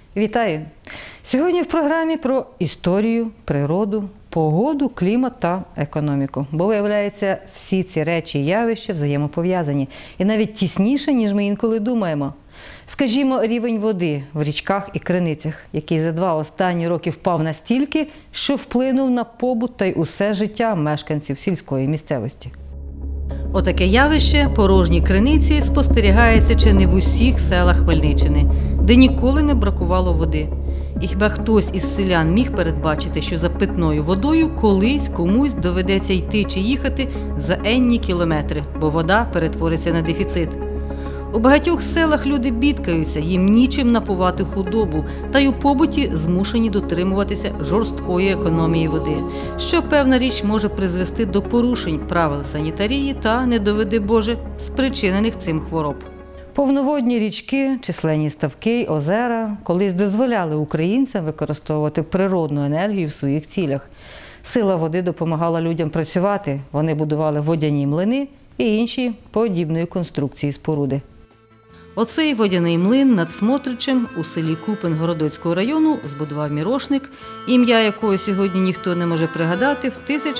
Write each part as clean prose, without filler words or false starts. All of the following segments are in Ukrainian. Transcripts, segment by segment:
Вітаю! Сьогодні в програмі про історію, природу, погоду, клімат та економіку. Бо, виявляється, всі ці речі і явища взаємопов'язані. І навіть тісніше, ніж ми інколи думаємо. Скажімо, рівень води в річках і криницях, який за 2 останні роки впав настільки, що вплинув на побут та й усе життя мешканців сільської місцевості. Отаке явище, порожні криниці, спостерігається чи не в усіх селах Хмельниччини, де ніколи не бракувало води. І хіба хтось із селян міг передбачити, що за питною водою колись комусь доведеться йти чи їхати за енні кілометри, бо вода перетвориться на дефіцит. У багатьох селах люди бідкаються, їм нічим напувати худобу, та й у побуті змушені дотримуватися жорсткої економії води, що, певна річ, може призвести до порушень правил санітарії та, не доведи Боже, спричинених цим хвороб. Повноводні річки, численні ставки й озера колись дозволяли українцям використовувати природну енергію в своїх цілях. Сила води допомагала людям працювати, вони будували водяні млини і інші подібної конструкції споруди. Оцей водяний млин над Смотричем у селі Купин Городоцького району збудував мірошник, ім'я якого сьогодні ніхто не може пригадати, в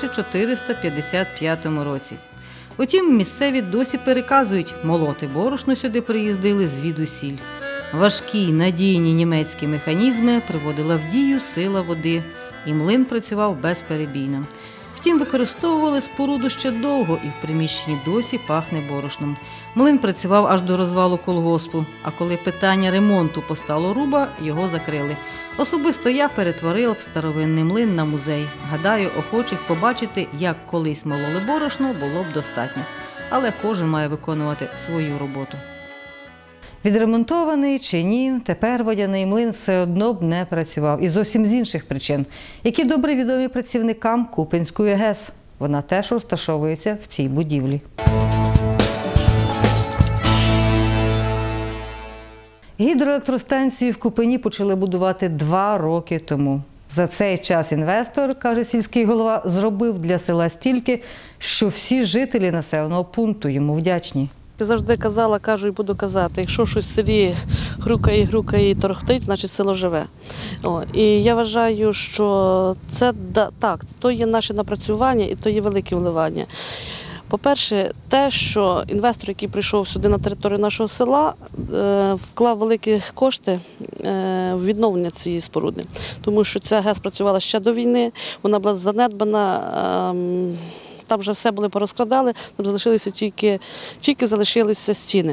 1455 році. Утім, місцеві досі переказують, молоти борошно сюди приїздили звідусіль. Важкі, надійні німецькі механізми приводила в дію сила води, і млин працював безперебійно. Втім, використовували споруду ще довго, і в приміщенні досі пахне борошном. Млин працював аж до розвалу колгоспу, а коли питання ремонту постало руба, його закрили. Особисто я перетворила б старовинний млин на музей. Гадаю, охочих побачити, як колись мололи борошно, було б достатньо. Але кожен має виконувати свою роботу. Відремонтований чи ні, тепер водяний млин все одно б не працював. І зовсім з інших причин, які добре відомі працівникам Купинської ГЕС. Вона теж розташовується в цій будівлі. Гідроелектростанцію в Купині почали будувати 2 роки тому. За цей час інвестор, каже сільський голова, зробив для села стільки, що всі жителі населеного пункту йому вдячні. Я завжди казала, кажу і буду казати, якщо щось в селі хрюкає і торохтить, значить село живе. І я вважаю, що це так, то є наше напрацювання і то є велике вливання. По-перше, те, що інвестор, який прийшов сюди на територію нашого села, вклав великі кошти в відновлення цієї споруди. Тому що ця ГЕС працювала ще до війни, вона була занедбана, там вже все були порозкрадали, там залишилися тільки залишилися стіни.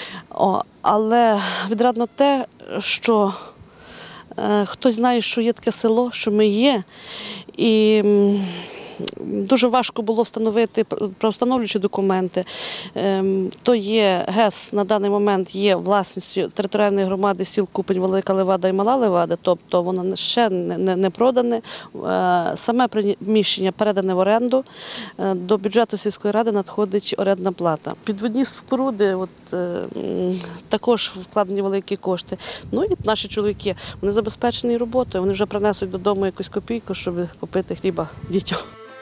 Але відрадно те, що хтось знає, що є таке село, що ми є, і дуже важко було встановити правовстановлюючі документи. То є ГЕС на даний момент є власністю територіальної громади сіл Купень, Велика Левада і Мала Левада, тобто воно ще не продане. Саме приміщення передане в оренду, до бюджету сільської ради надходить орендна плата. Підводні споруди також вкладені великі кошти. Ну і наші чоловіки, вони забезпечені роботою, вони вже принесуть додому якусь копійку, щоб купити хліба дітям.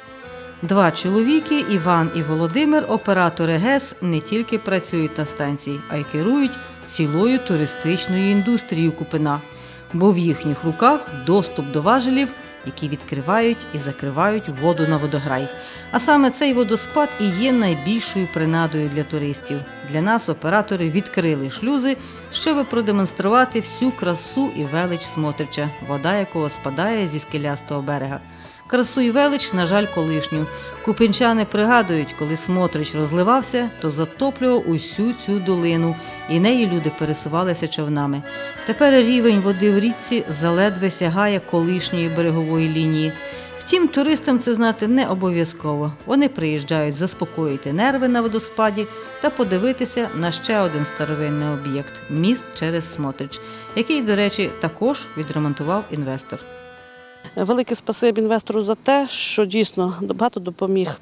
2 чоловіки, Іван і Володимир, оператори ГЕС, не тільки працюють на станції, а й керують цілою туристичною індустрією Купина. Бо в їхніх руках доступ до важелів, які відкривають і закривають воду на водограй. А саме цей водоспад і є найбільшою принадою для туристів. Для нас оператори відкрили шлюзи, щоб продемонструвати всю красу і велич Смотрича, вода якого спадає зі скелястого берега. Красу і велич, на жаль, колишню. Купинчани пригадують, коли Смотрич розливався, то затоплював усю цю долину, і неї люди пересувалися човнами. Тепер рівень води в річці заледве сягає колишньої берегової лінії. Втім, туристам це знати не обов'язково. Вони приїжджають заспокоїти нерви на водоспаді та подивитися на ще один старовинний об'єкт – міст через Смотрич, який, до речі, також відремонтував інвестор. Велике спасибі інвестору за те, що дійсно багато допоміг.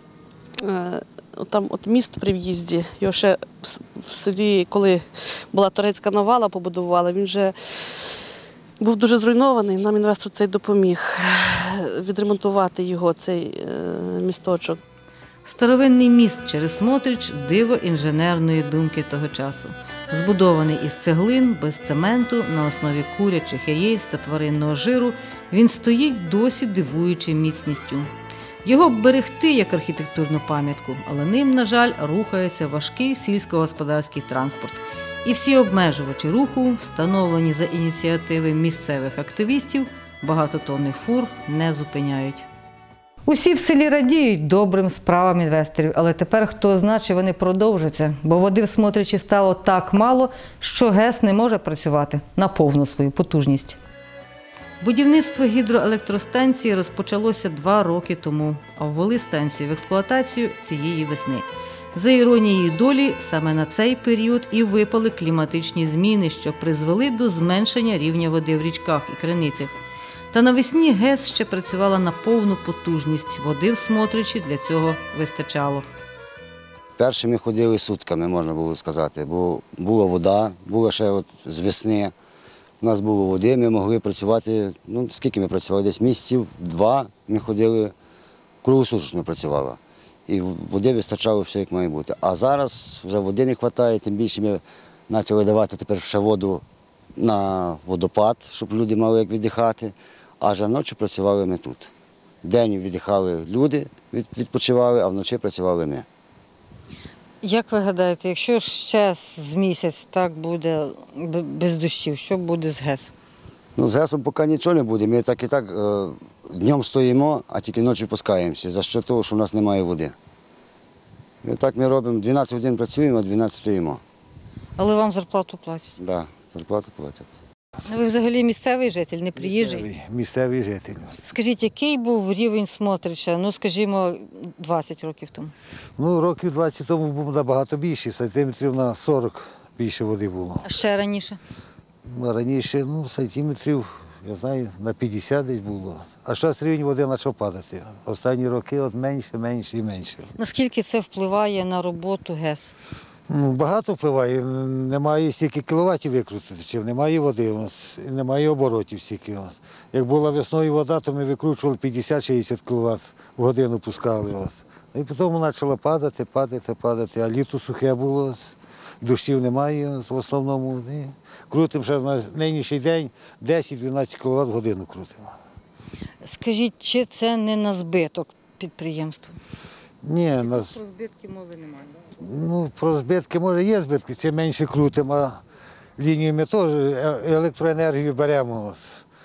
Там міст при в'їзді, його ще в селі, коли була турецька навала, побудували, він вже був дуже зруйнований, нам інвестор цей допоміг відремонтувати його, цей місточок. Старовинний міст через Смотрич – диво інженерної думки того часу. Збудований із цеглин, без цементу, на основі курячих яєць та тваринного жиру, він стоїть досі дивуючи міцністю. Його б берегти як архітектурну пам'ятку, але ним, на жаль, рухається важкий сільськогосподарський транспорт. І всі обмежувачі руху, встановлені за ініціативи місцевих активістів, багатотонних фур не зупиняють. Усі в селі радіють добрим справам інвесторів, але тепер хто знає, чи вони продовжаться, бо води в Смотричі стало так мало, що ГЕС не може працювати на повну свою потужність. Будівництво гідроелектростанції розпочалося 2 роки тому, а ввели станцію в експлуатацію цієї весни. За іронією долі, саме на цей період і випали кліматичні зміни, що призвели до зменшення рівня води в річках і криницях. Та навесні ГЕС ще працювала на повну потужність. Води в Смотричі для цього вистачало. Перші ми ходили сутками, можна було сказати, бо була вода, була ще от з весни. У нас було води, ми могли працювати, скільки ми працювали, десь місяців 2 ми ходили, круглосуточно працювали. І води вистачало все, як має бути. А зараз вже води не вистачає, тим більше ми почали давати тепер ще воду на водопад, щоб люди мали як віддихати. А вже ночі працювали ми тут. День віддихали люди, відпочивали, а вночі працювали ми. Як ви гадаєте, якщо ще з місяць так буде без дощів, що буде з ГЕС? З ГЕСом поки нічого не буде. Ми так і так днем стоїмо, а тільки ночі пускаємося, за що того, що в нас немає води. І так ми робимо, 12 годин працюємо, а 12 стоїмо. Але вам зарплату платять? Так, да, зарплату платять. Ви взагалі місцевий житель, не приїжджий? Місцевий житель. Скажіть, який був рівень Смотрича, скажімо, 20 років тому? Років 20 тому був набагато більше, сантиметрів на 40 більше води було. А ще раніше? Раніше, сантиметрів, я знаю, на 50 десь було. А зараз рівень води почав падати. Останні роки менше, менше і менше. Наскільки це впливає на роботу ГЕС? Багато впливає, немає стільки кіловатів викрутити, чим немає води, немає оборотів стільки. Як була весною вода, то ми викручували 50-60 кВт в годину пускали. І потім почало падати, а літо сухе було, дощів немає в основному. І крутимо ще на нинішній день 10-12 кВт в годину крутимо. Скажіть, чи це не на збиток підприємству? Ні, Про збитки мови немає. Про збитки, може, є збитки, чим менше крутимо, а лінію ми теж електроенергію беремо.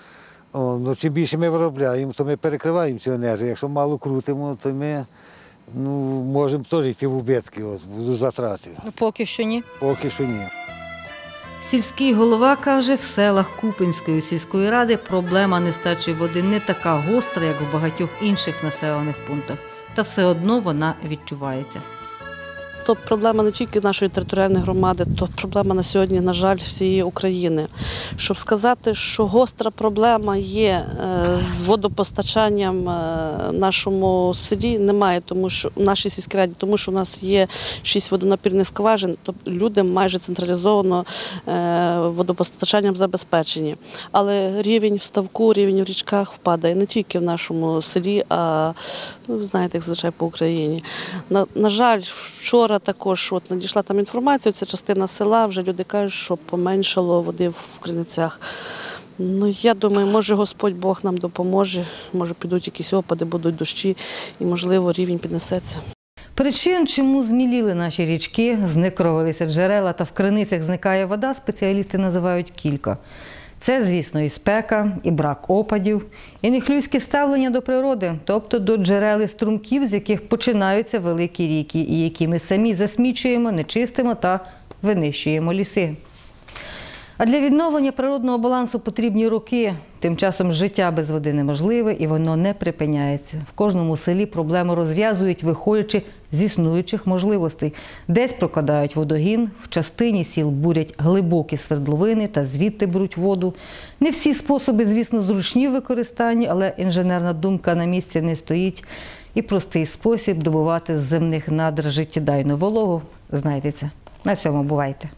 Чим більше ми виробляємо, то ми перекриваємо цю енергію. Якщо мало крутимо, то ми можемо теж йти в убитки, будуть затрати. Поки що ні? Поки що ні. Сільський голова каже, в селах Купинської сільської ради проблема нестачі води не така гостра, як в багатьох інших населених пунктах. Та все одно вона відчувається. То проблема не тільки нашої територіальної громади, то проблема на сьогодні, на жаль, всієї України. Щоб сказати, що гостра проблема є з водопостачанням в нашому селі, немає, тому що в нашій сільській раді, тому що в нас є 6 водонапірних скважин, тобто люди майже централізовано водопостачанням забезпечені. Але рівень в ставку, рівень в річках впадає не тільки в нашому селі, а ви знаєте, як зазвичай по Україні. На жаль, вчора також надійшла там інформація, це частина села, вже люди кажуть, що поменшало води в криницях. Я думаю, може Господь Бог нам допоможе, може підуть якісь опади, будуть дощі і, можливо, рівень піднесеться. Причин, чому зміліли наші річки, зникровилися джерела та в криницях зникає вода, спеціалісти називають кілька. Це, звісно, і спека, і брак опадів, і нехлюйське ставлення до природи, тобто до джерел і струмків, з яких починаються великі ріки, і які ми самі засмічуємо, нечистимо та винищуємо ліси. А для відновлення природного балансу потрібні роки. Тим часом життя без води неможливе і воно не припиняється. В кожному селі проблему розв'язують, виходячи з існуючих можливостей. Десь прокладають водогін, в частині сіл бурять глибокі свердловини та звідти беруть воду. Не всі способи, звісно, зручні в використанні, але інженерна думка на місці не стоїть. І простий спосіб добувати з земних надр життєдайну вологу знайдеться. На цьому бувайте.